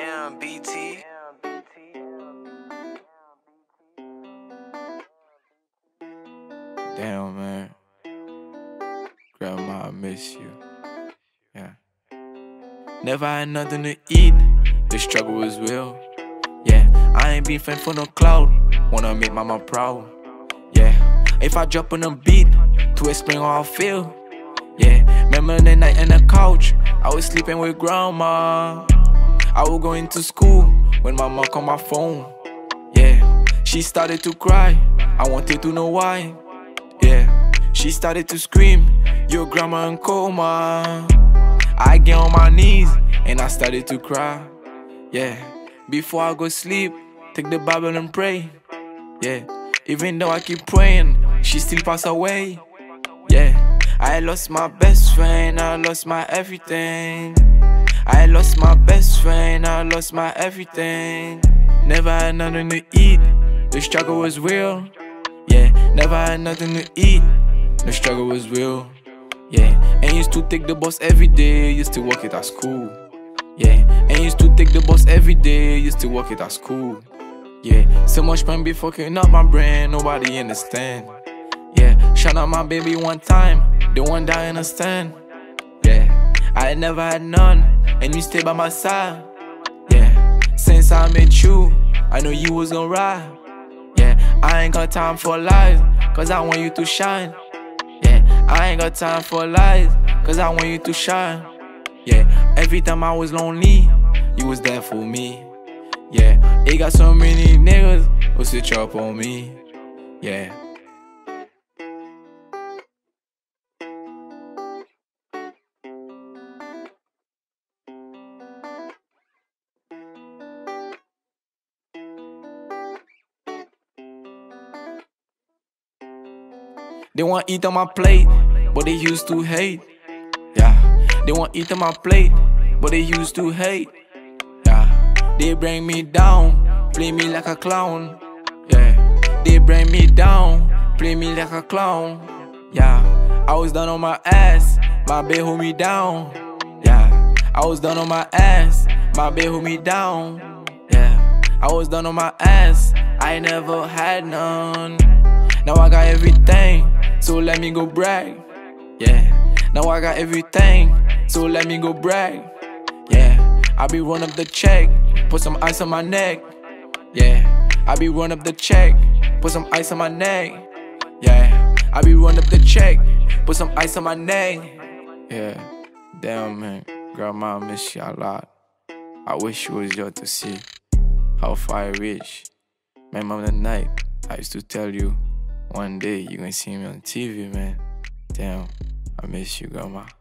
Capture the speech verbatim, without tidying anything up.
Damn, B T. Damn, man. Grandma, I miss you. Yeah. Never had nothing to eat. The struggle was real. Yeah. I ain't been fed for no cloud. Wanna make mama proud. Yeah. If I drop on a beat to explain how I feel. Yeah. Remember the night on the couch, I was sleeping with grandma. I was going to school when my mom called my phone. Yeah. She started to cry. I wanted to know why. Yeah. She started to scream, your grandma in coma. I get on my knees and I started to cry. Yeah. Before I go sleep, take the Bible and pray. Yeah. Even though I keep praying, she still pass away. Yeah. I lost my best friend, I lost my everything. I lost my best friend, I lost my everything. Never had nothing to eat, the struggle was real. Yeah, never had nothing to eat, the struggle was real. Yeah, and used to take the bus every day, used to work it at school. Yeah, and used to take the bus every day, used to work it at school. Yeah, so much pain be fucking up my brain, nobody understand. Yeah, shout out my baby one time, the one that understand. Yeah, I never had none, and you stay by my side. Yeah, since I met you, I know you was gonna ride. Yeah, I ain't got time for lies, cause I want you to shine. Yeah, I ain't got time for lies, cause I want you to shine. Yeah, every time I was lonely, you was there for me. Yeah, it got so many niggas who switch up on me. Yeah. They want eat on my plate, but they used to hate. Yeah, they want eat on my plate, but they used to hate. Yeah, they bring me down, play me like a clown. Yeah, they bring me down, play me like a clown. Yeah, I was down on my ass, my babe hold me down. Yeah, I was down on my ass, my babe hold me down. Yeah, I was down on my ass, I never had none. Now I got everything, so let me go brag. Yeah, now I got everything, so let me go brag. Yeah, I be run up the check, put some ice on my neck. Yeah, I be run up the check, put some ice on my neck. Yeah, I be run up the check, put some ice on my neck. Yeah, damn man, grandma, I miss you a lot. I wish you was here to see how far I reach. Remember the night I used to tell you, one day you gonna see me on T V, man. Damn, I miss you, grandma.